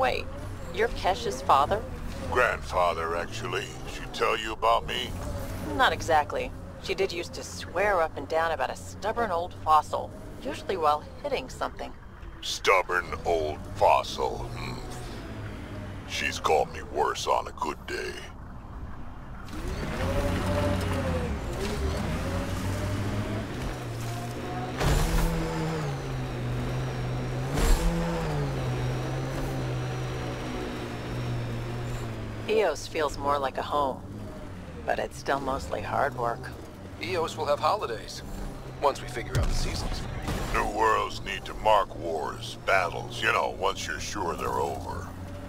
Wait, you're Kesh's father? Grandfather, actually. She tell you about me? Not exactly. She did used to swear up and down about a stubborn old fossil, usually while hitting something. Stubborn old fossil. She's called me worse on a good day. Eos feels more like a home, but it's still mostly hard work. Eos will have holidays, once we figure out the seasons. New worlds need to mark wars, battles, you know, once you're sure they're over.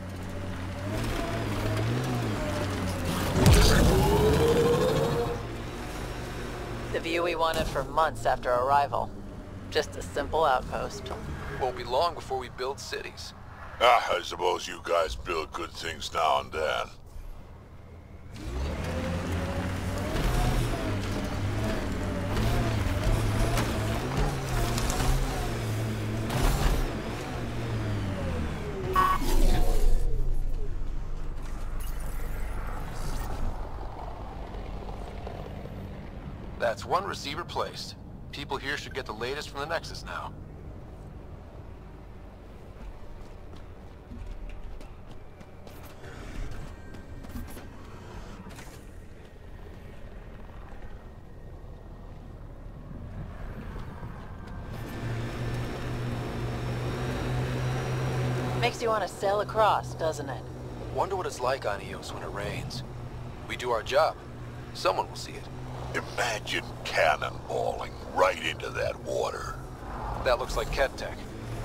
The view we wanted for months after arrival. Just a simple outpost. Won't be long before we build cities. I suppose you guys build good things now and then. That's one receiver placed. People here should get the latest from the Nexus now. Makes you want to sail across, doesn't it? Wonder what it's like on Eos when it rains. We do our job. Someone will see it. Imagine cannonballing right into that water. That looks like Ket Tech.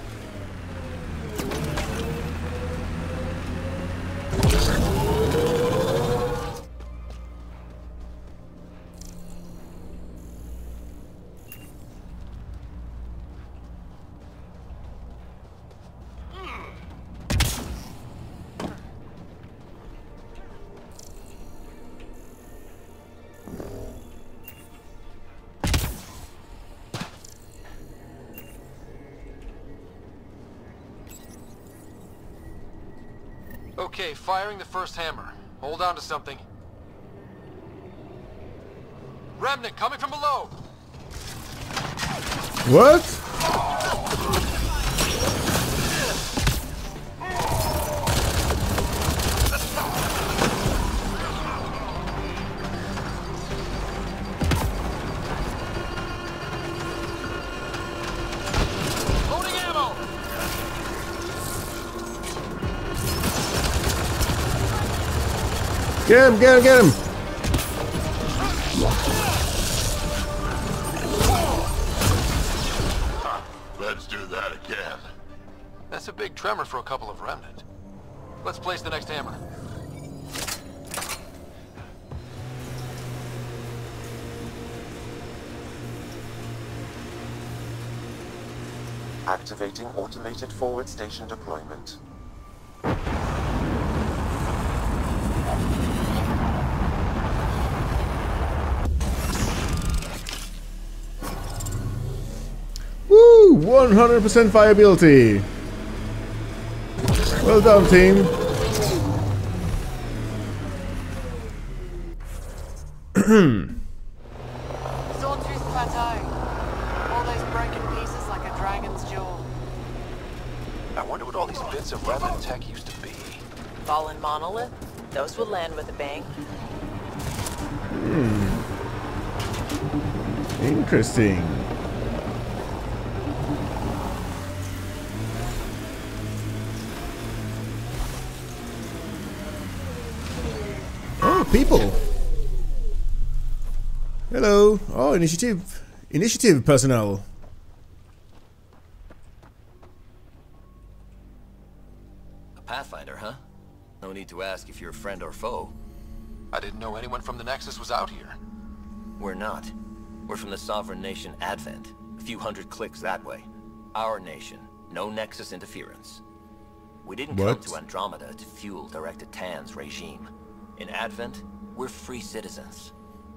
Okay, firing the first hammer. Hold on to something. Remnant coming from below! What? Loading ammo! Get him, get him, get him! Let's do that again. That's a big tremor for a couple of Remnant. Let's place the next hammer. Activating automated forward station deployment. Woo! 100% viability. Well done, team. Sawn through the plateau. All those broken pieces like a dragon's jaw. I wonder what all these bits of Remnant tech used to be. Fallen monolith? Those will land with a bang. Interesting. Oh, people. Hello. Oh, initiative. Initiative personnel. A Pathfinder, huh? No need to ask if you're a friend or foe. I didn't know anyone from the Nexus was out here. We're not. We're from the sovereign nation Advent. A few hundred clicks that way. Our nation. No Nexus interference. We didn't come to Andromeda to fuel Director Tan's regime. In Advent, we're free citizens.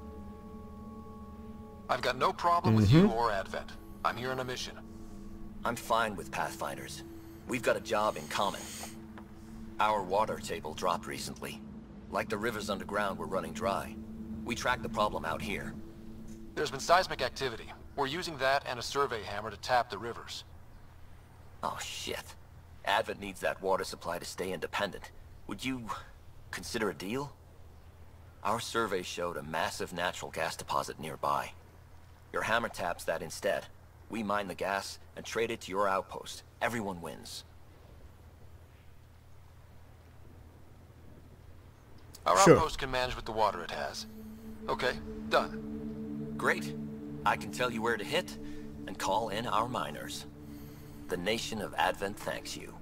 I've got no problem with you or Advent. I'm here on a mission. I'm fine with Pathfinders. We've got a job in common. Our water table dropped recently. Like the rivers underground were running dry. We tracked the problem out here. There's been seismic activity. We're using that and a survey hammer to tap the rivers. Oh shit. Advent needs that water supply to stay independent. Would you consider a deal? Our survey showed a massive natural gas deposit nearby. Your hammer taps that instead. We mine the gas and trade it to your outpost. Everyone wins. Our Sure. outpost can manage with the water it has. Okay, done. Great. I can tell you where to hit and call in our miners. The nation of Advent thanks you.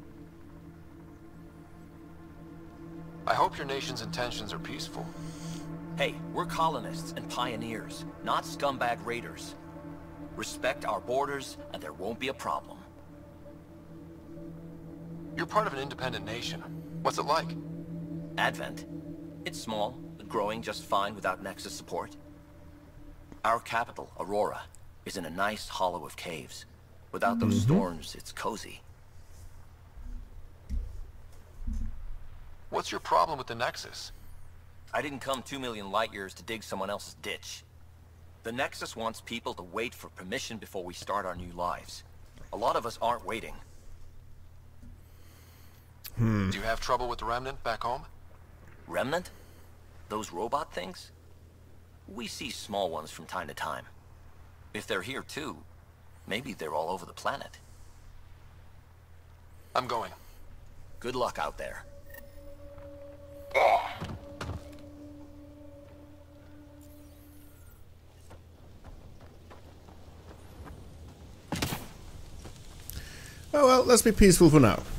I hope your nation's intentions are peaceful. Hey, we're colonists and pioneers, not scumbag raiders. Respect our borders and there won't be a problem. You're part of an independent nation. What's it like? Advent? It's small, but growing just fine without Nexus support. Our capital, Aurora, is in a nice hollow of caves. Without those storms, it's cozy. What's your problem with the Nexus? I didn't come 2 million light years to dig someone else's ditch. The Nexus wants people to wait for permission before we start our new lives. A lot of us aren't waiting. Do you have trouble with the Remnant back home? Remnant? Those robot things? We see small ones from time to time. If they're here too, maybe they're all over the planet. I'm going. Good luck out there. Oh well, let's be peaceful for now.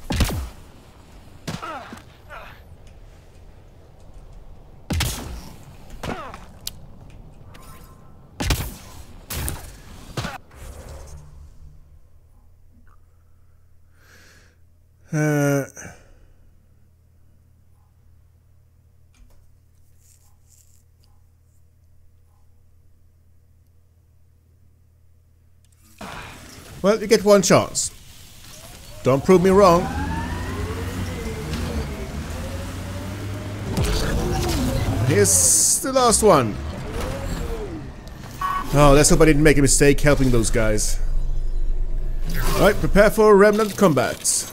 Well, you get one chance. Don't prove me wrong. Here's the last one. Oh, let's hope I didn't make a mistake helping those guys. Alright, prepare for remnant combat.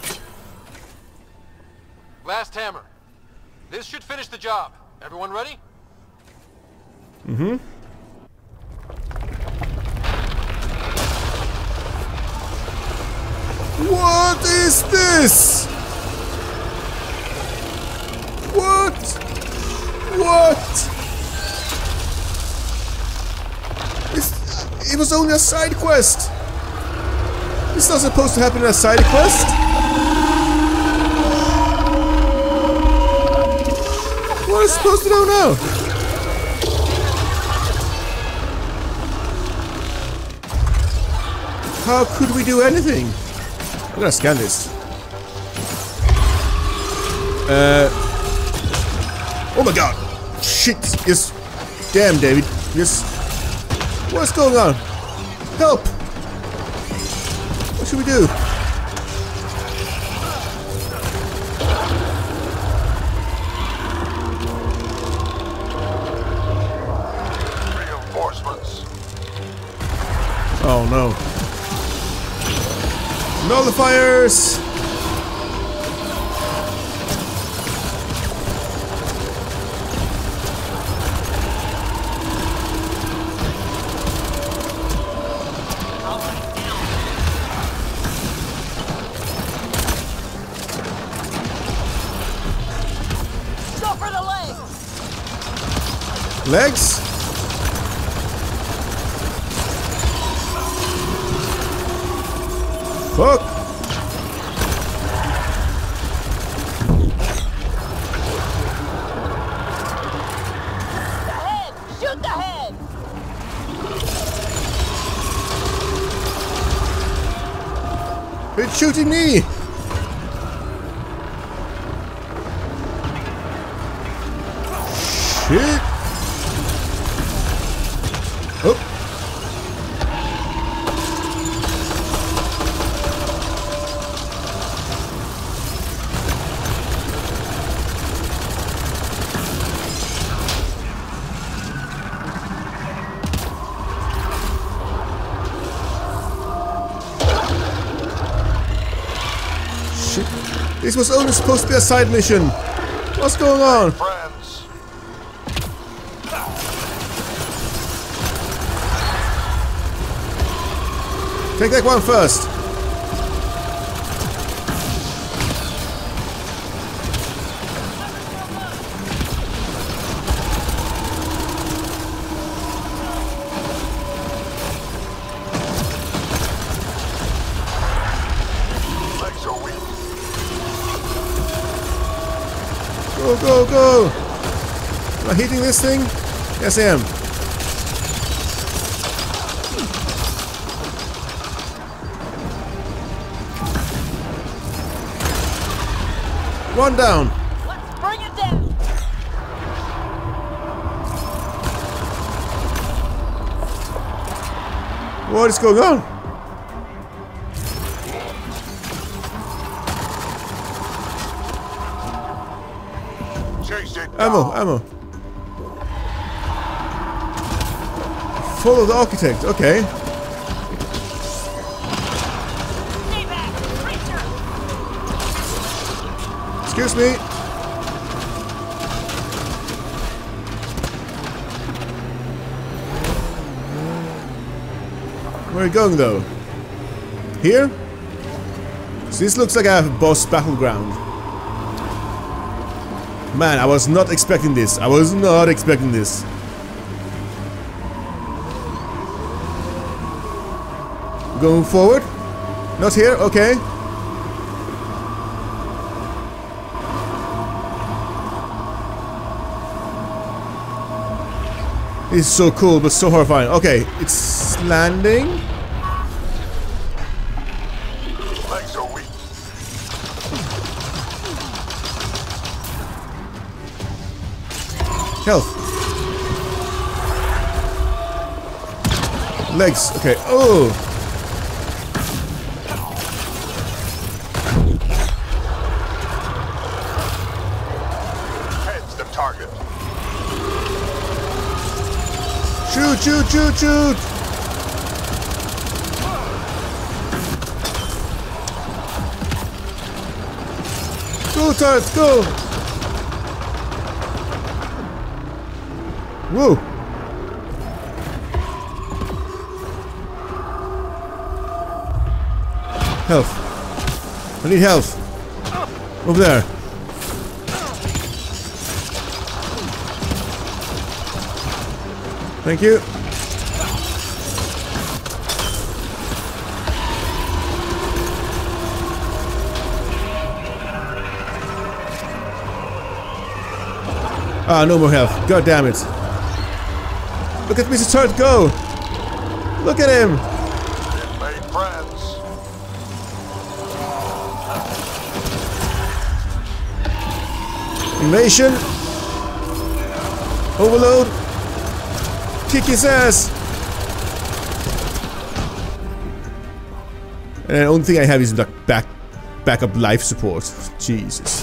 Last hammer. This should finish the job. Everyone ready? Mm-hmm. What is this? What? What? It was only a side quest. It's not supposed to happen in a side quest. What am I supposed to do now? How could we do anything? I'm gonna scan this. Oh my god! Shit! Yes. Damn, David. Yes. What's going on? Help! What should we do? Reinforcements. Oh no. Nullifiers! Go for the legs! Legs? Fuck! The head! Shoot the head! It's shooting me! Shit! Oh! This was only supposed to be a side mission. What's going on? Friends. Take that one first. Legs are weak. Go, go, go! Am I hitting this thing? Yes, I am. One down. Let's bring it down. What is going on? Chase it Ammo, down. ammo. Follow the architect, okay. Stay back, creature. Excuse me. Where are you going though? Here? So this looks like a boss battleground. Man, I was not expecting this. I was not expecting this. Going forward? Not here? Okay. This is so cool, but so horrifying. Okay, it's landing. Legs are weak. Health. Legs. Okay. Oh. Head's the target. Shoot, shoot, shoot, shoot. Go, turret, go. Whoa. Health. I need health. Over there. Thank you. Ah, no more health. God damn it. Look at Mr. Turret go. Look at him. Made friends. Invasion. Overload. Kick his ass. And the only thing I have is like backup life support. Jesus.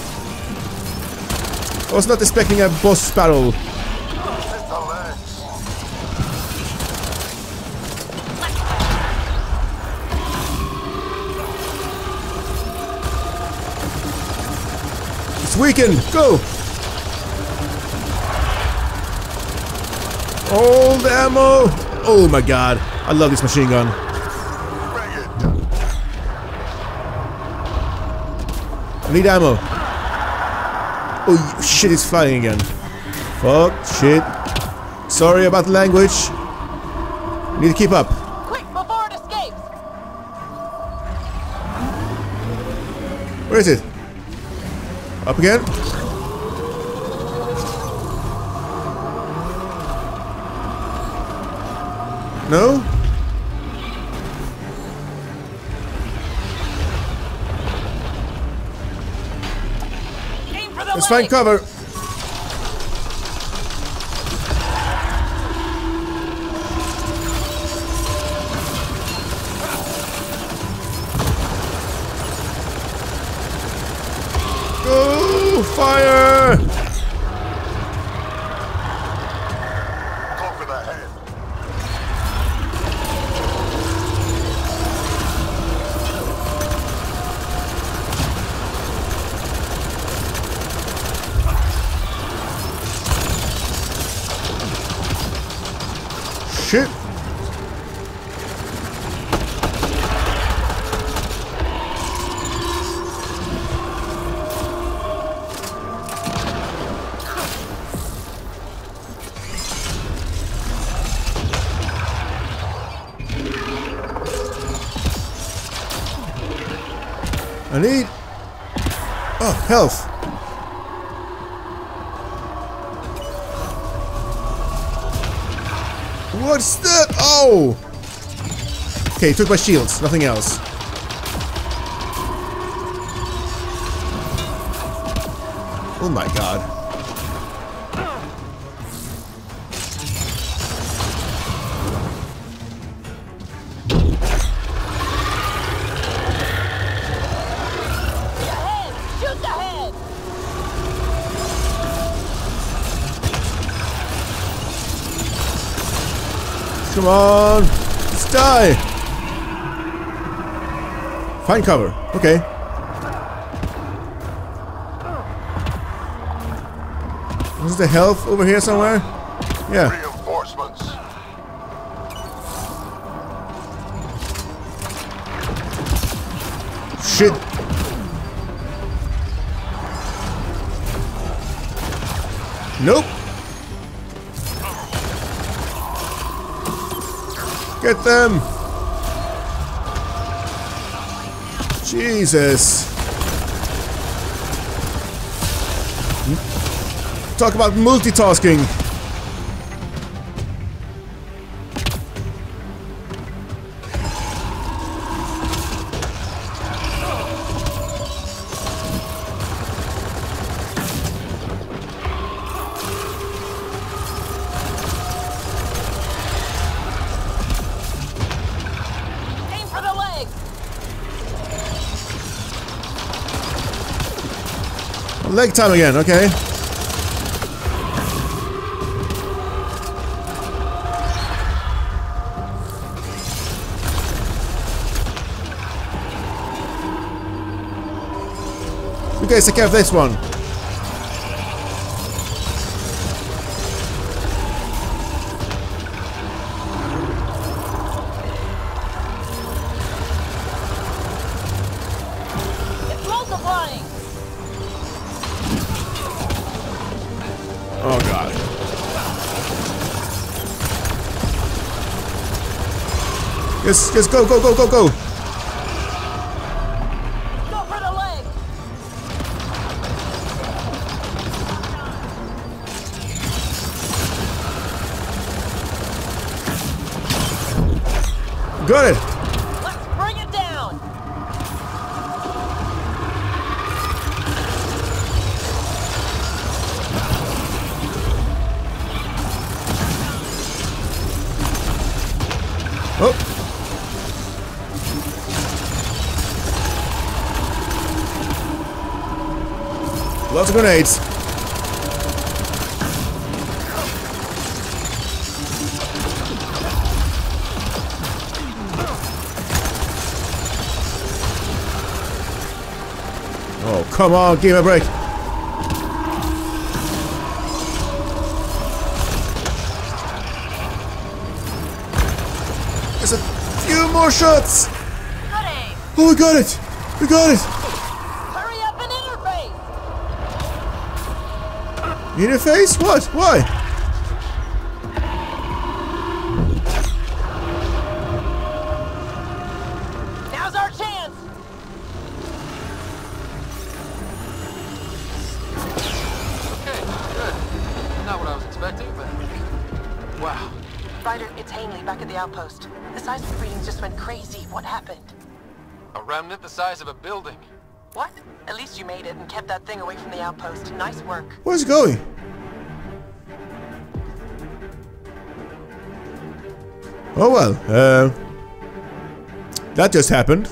I was not expecting a boss battle. Hit the legs. It's weakened. Go. All the ammo. Oh my god. I love this machine gun. Bring it down. I need ammo. Oh shit, it's flying again. Fuck, shit. Sorry about the language. Need to keep up. Quick, before it escapes. Where is it? Up again? No? Aim for the Let's find leg. cover. Go! Fire! Go for the head. shit. I need... oh, health. What's that? Oh! Okay, took my shields, nothing else. Oh my god. Come on! Let's die! Find cover. Okay. Is the health over here somewhere? Yeah. Reinforcements. Shit. Nope. Get them! Jesus. Talk about multitasking. Leg time again, okay. You guys take care of this one. It's multiplying. Oh god. Yes, go, go, go, go, go. Go for the leg. Got it. Let's bring it down. Oh. Lots of grenades. Oh, come on, give me a break. There's a few more shots. Good aim. Oh, we got it. We got it. Hurry up and interface. Interface? What? Why? Now's our chance. Okay, good. Not what I was expecting, but... wow. Ryder, it's Hanley back at the outpost. The seismic readings just went crazy. What happened? A remnant the size of a building. What? At least you made it and kept that thing away from the outpost. Nice work. Where's it going? Oh well, that just happened.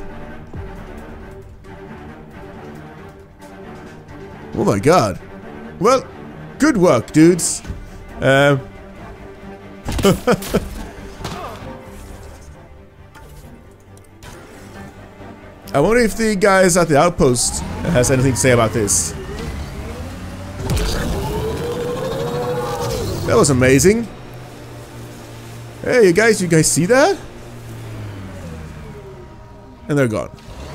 Oh my god. Well, good work, dudes. I wonder if the guys at the outpost has anything to say about this. That was amazing. Hey, you guys see that? And they're gone.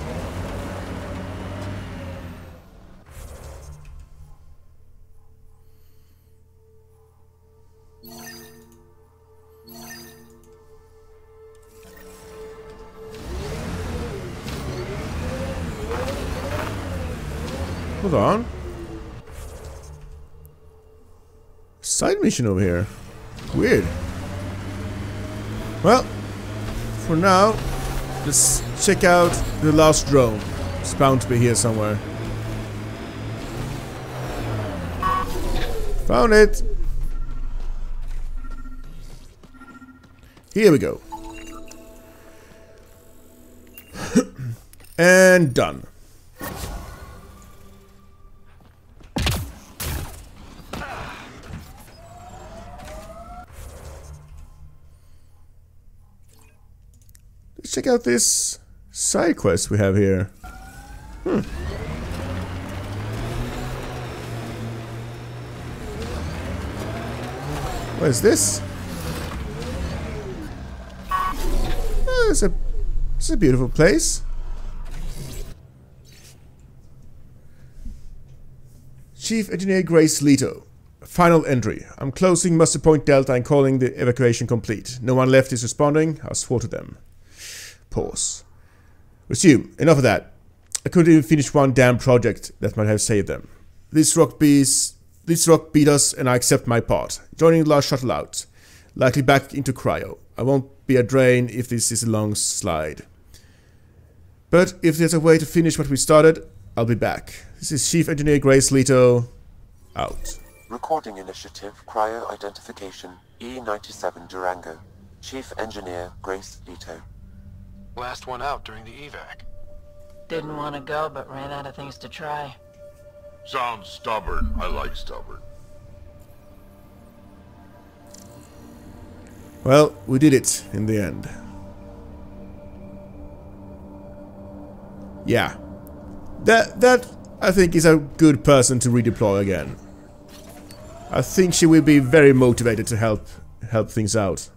Hold on. Side mission over here. Weird. Well, for now, let's check out the last drone. It's bound to be here somewhere. Found it. Here we go. And done. Let's check out this side quest we have here. What is this? Oh, it's a beautiful place. Chief Engineer Grace Leto. Final entry. I'm closing Muster Point Delta and calling the evacuation complete. No one left is responding. I'll swore to them. Pause. Resume. Enough of that. I couldn't even finish one damn project that might have saved them. This rock beat us and I accept my part. Joining the last shuttle out. Likely back into cryo. I won't be a drain if this is a long slide. But if there's a way to finish what we started, I'll be back. This is Chief Engineer Grace Leto. Out. Recording Initiative Cryo Identification E97 Durango. Chief Engineer Grace Leto. Last one out during the evac. Didn't want to go, but ran out of things to try. Sounds stubborn. I like stubborn. Well, we did it in the end. Yeah. That I think is a good person to redeploy again. I think she will be very motivated to help things out.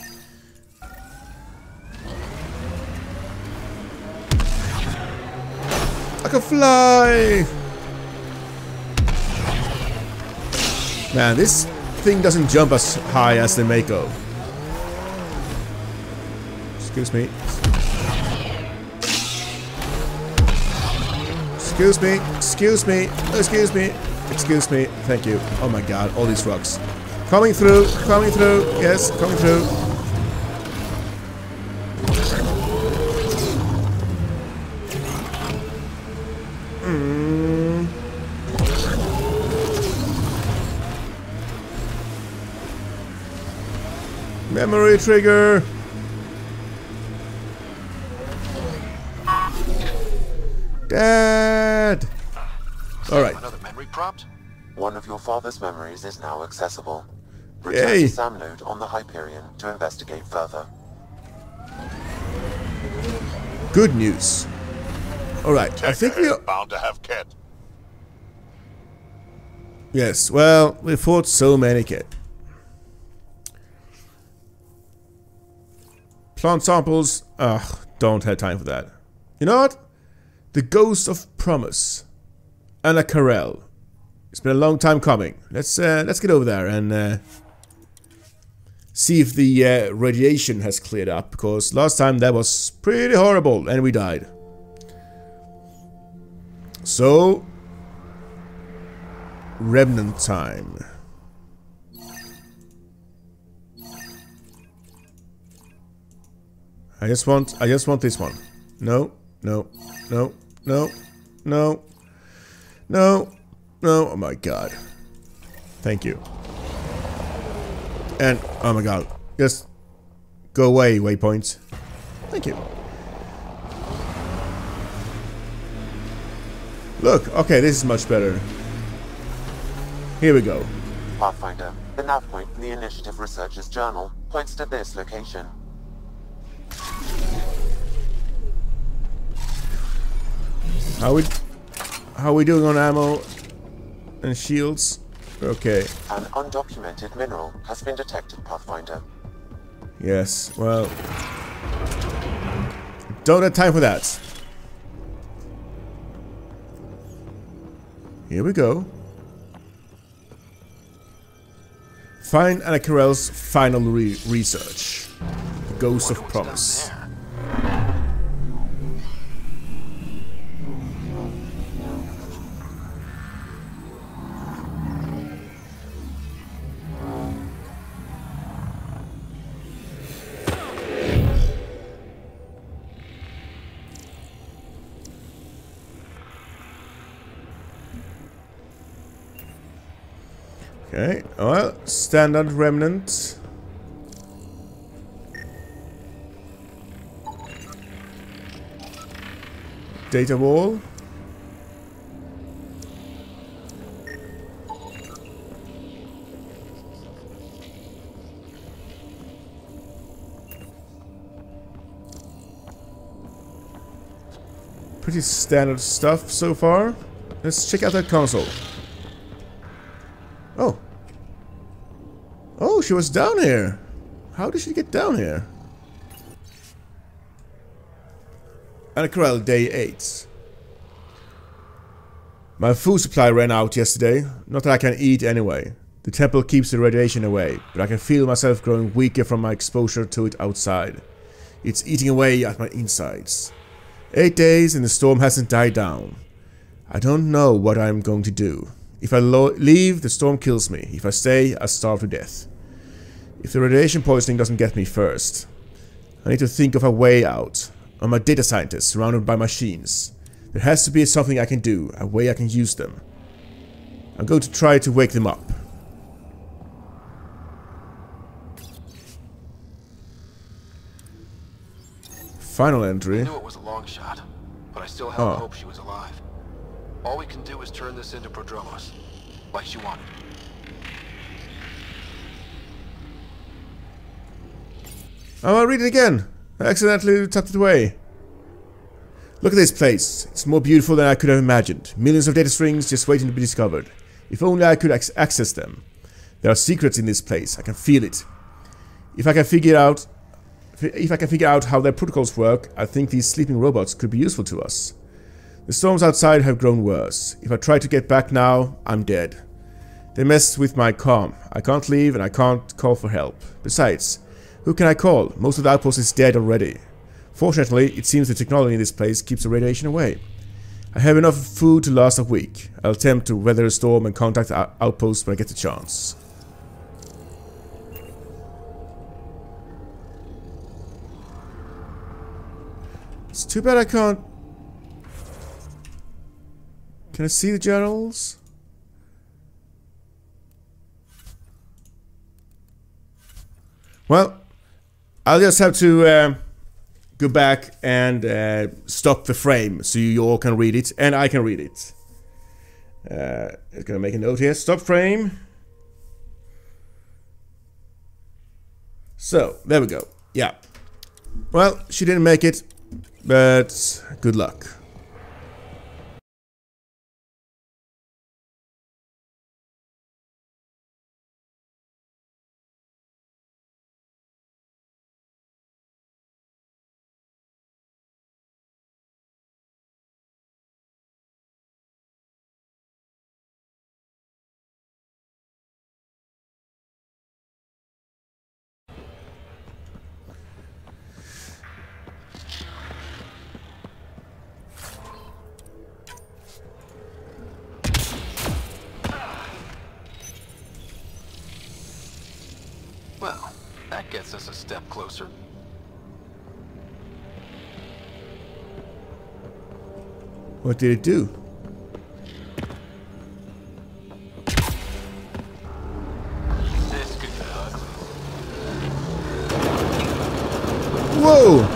I can fly! Man, this thing doesn't jump as high as the Mako. Excuse me. Excuse me. Excuse me. Excuse me. Excuse me. Thank you. Oh my god, all these rocks. Coming through. Coming through. Yes, coming through. Memory trigger. Dad. All right. Another memory prompt? One of your father's memories is now accessible. Yay. Return to SAM node on the Hyperion to investigate further. Good news. All right. I think we are bound to have Ket. Yes. Well, we fought so many Ket. Plant samples. Ugh, don't have time for that. You know what? The Ghost of Promise. Anna Carell. It's been a long time coming. Let's get over there and see if the radiation has cleared up, because last time that was pretty horrible and we died. So, remnant time. I just want this one. No, no, no, no, no, no, no. Oh my god. Thank you. And oh my god, just go away, waypoints. Thank you. Look, okay, this is much better. Here we go. Pathfinder, the nav point in the Initiative Researcher's Journal points to this location. How we doing on ammo and shields? Okay. An undocumented mineral has been detected, Pathfinder. Yes, well... Don't have time for that. Here we go. Find Anna Carell's final research. The Ghost of Promise. Okay, well, standard remnant. Data wall. Pretty standard stuff so far. Let's check out that console. Oh. Oh, she was down here. How did she get down here? Anna Carell, day 8. My food supply ran out yesterday. Not that I can eat anyway. The temple keeps the radiation away, but I can feel myself growing weaker from my exposure to it outside. It's eating away at my insides. 8 days and the storm hasn't died down. I don't know what I'm going to do. If I leave, the storm kills me. If I stay, I starve to death. If the radiation poisoning doesn't get me first, I need to think of a way out. I'm a data scientist surrounded by machines. There has to be something I can do, a way I can use them. I'm going to try to wake them up. Final entry. I knew it was a long shot, but I still held hope she was alive. All we can do is turn this into Prodromos, like she wanted. Oh, I'll read it again. I accidentally tapped it away. Look at this place. It's more beautiful than I could have imagined. Millions of data strings just waiting to be discovered. If only I could access them. There are secrets in this place. I can feel it. If I can figure out how their protocols work, I think these sleeping robots could be useful to us. The storms outside have grown worse. If I try to get back now, I'm dead. They messed with my comm. I can't leave and I can't call for help. Besides, who can I call? Most of the outpost is dead already. Fortunately, it seems the technology in this place keeps the radiation away. I have enough food to last a week. I'll attempt to weather a storm and contact the outpost when I get the chance. It's too bad I can't... Can I see the journals? Well, I'll just have to go back and stop the frame so you all can read it and I can read it. I'm gonna make a note here. Stop frame. So, there we go. Yeah. Well, she didn't make it, but good luck. Well, that gets us a step closer. What did it do? This could get ugly. Whoa!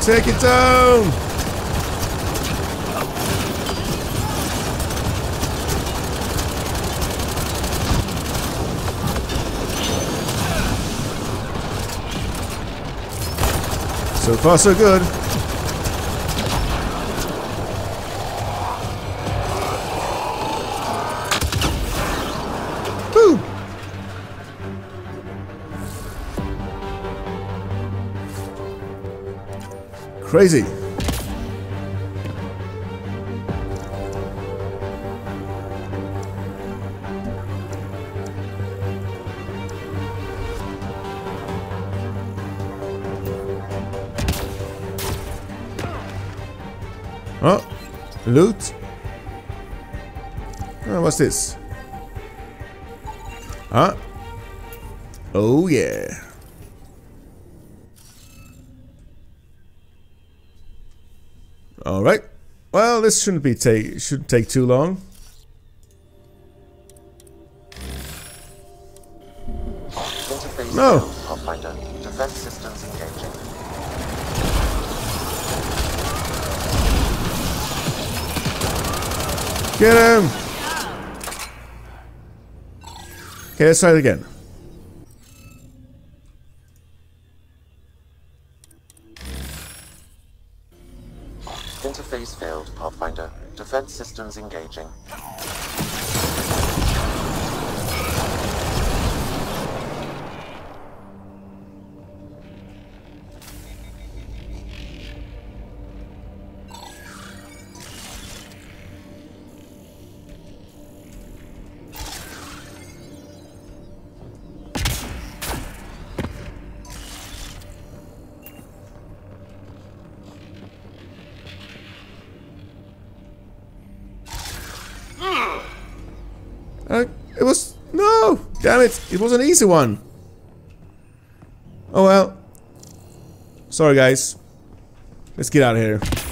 Take it down! So far, so good. Woo! Crazy. Oh, loot. Oh, what's this? Huh? Oh yeah. All right. Well, this shouldn't take too long. No. Pathfinder. Defense systems engaging. Get him! Okay, let's try it again. Interface failed, Pathfinder. Defense systems engaging. It was... No! Damn it! It was an easy one. Oh well. Sorry guys. Let's get out of here.